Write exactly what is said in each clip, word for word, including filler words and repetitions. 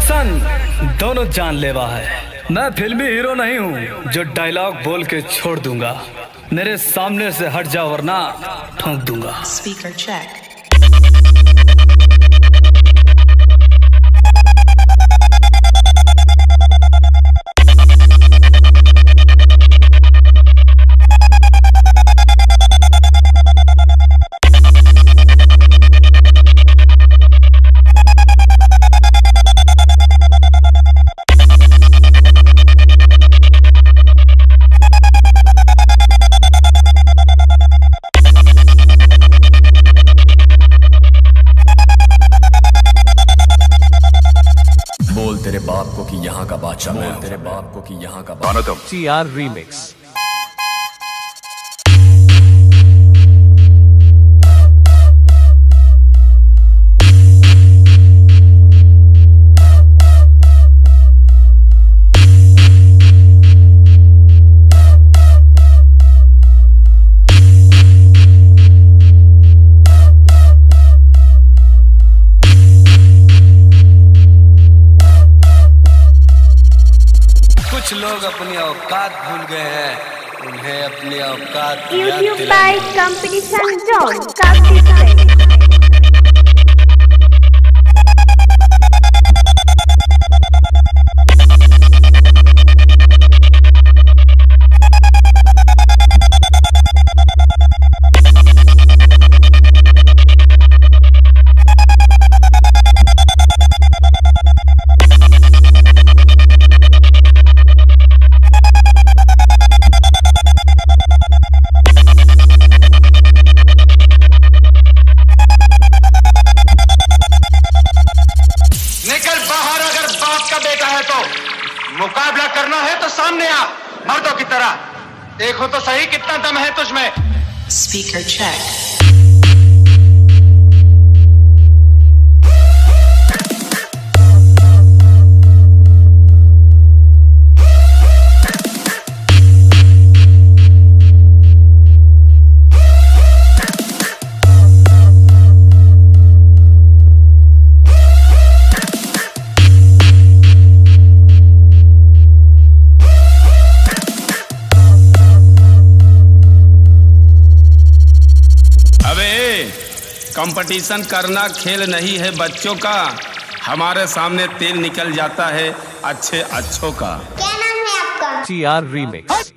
Action दोनों जानलेवा है। मैं फिल्मी हीरो नहीं हूँ जो डायलॉग बोल के छोड़ दूंगा। मेरे सामने से हट जा वरना ठोक दूंगा। Speaker check. तेरे बाप को कि यहाँ का बादशाह मैं हूं। तेरे बाप को कि यहाँ का बादशाह। T R remix. कुछ लोग अपनी औकात भूल गए हैं, उन्हें अपनी औकात यूट्यूब बाय कंपटीशन जोन काफी मुकाबला करना है तो सामने आ, मर्दों की तरह। देखो तो सही कितना दम है तुझमें। Speaker check. कंपटीशन करना खेल नहीं है बच्चों का। हमारे सामने तेल निकल जाता है अच्छे अच्छों का। क्या नाम है आपका? T R remix.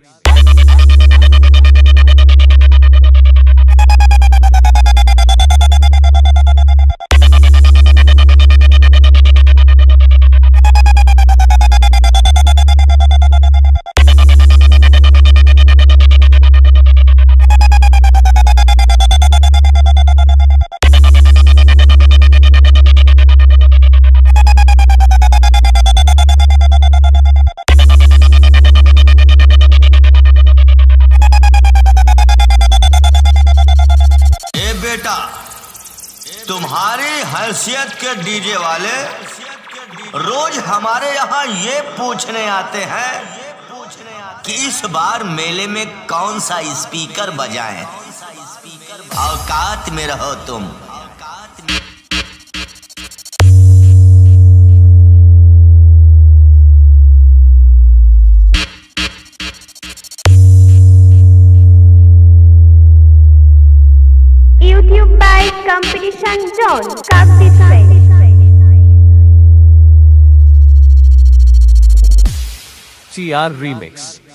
तुम्हारी हैसियत के डीजे वाले रोज हमारे यहाँ ये पूछने आते हैं कि इस बार मेले में कौन सा स्पीकर बजाएं। औकात में रहो तुम। यूट्यूब बाय कंपटीशन जोन काफी टी आर रीमिक्स।